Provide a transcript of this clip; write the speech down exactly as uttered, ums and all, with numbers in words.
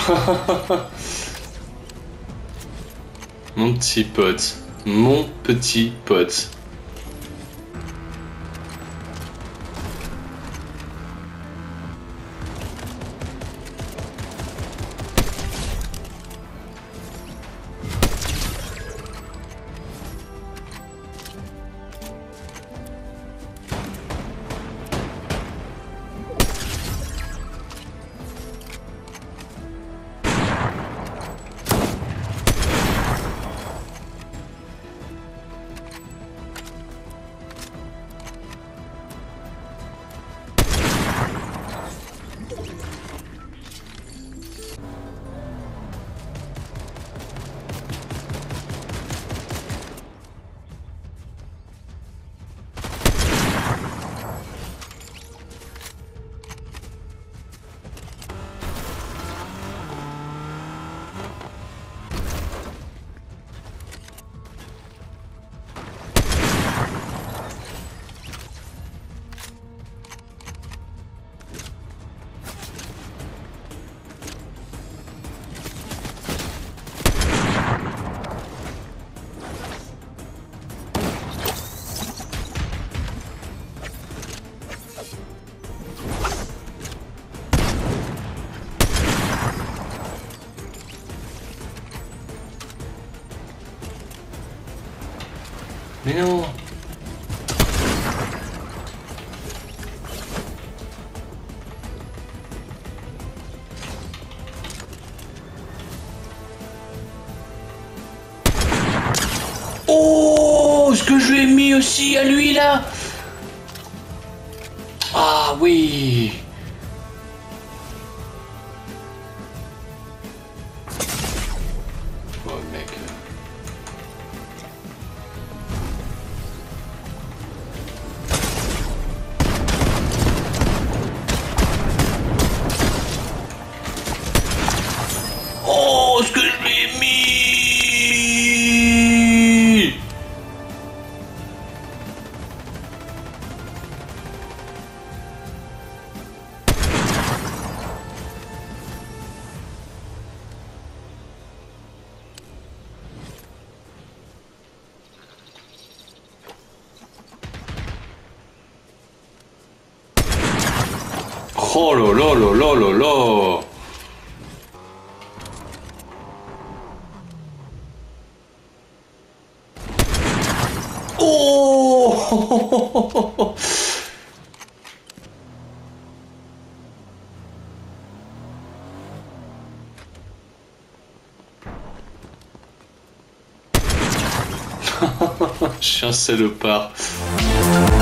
Mon petit pote. Mon petit pote. Mais non. Oh, ce que je lui ai mis aussi à lui là. Ah oui. Oh mec. Oh, ce que je lui ai mis. Oh là là là là là là. Oh. Je suis un salopard.